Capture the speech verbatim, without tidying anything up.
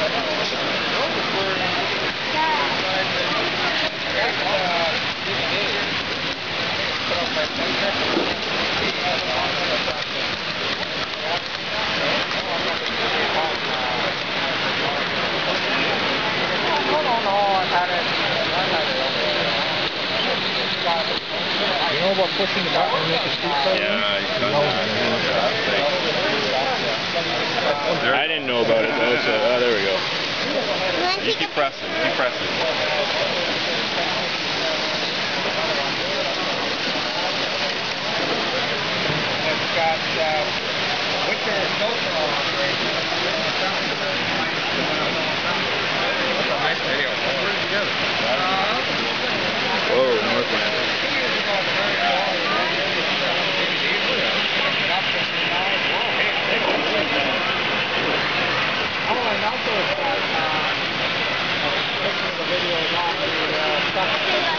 You know about pushing the button and make a street car? Yeah, you can. I didn't know about it though, so oh, there we go. Just keep pressing, keep pressing. It's got uh, winter social operation. That's a nice video. Put it together. Whoa, Northland. Also, uh, uh, the video is on the uh,